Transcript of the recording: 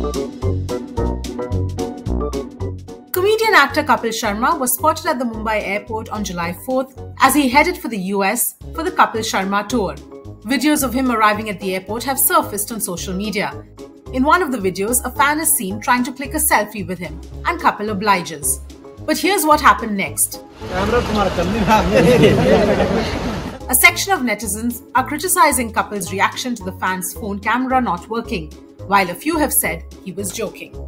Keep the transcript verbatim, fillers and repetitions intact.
Comedian actor Kapil Sharma was spotted at the Mumbai airport on July fourth as he headed for the U S for the Kapil Sharma Tour. Videos of him arriving at the airport have surfaced on social media. In one of the videos, a fan is seen trying to click a selfie with him, and Kapil obliges. But here's what happened next. A section of netizens are criticizing Kapil's reaction to the fan's phone camera not working, while a few have said he was joking.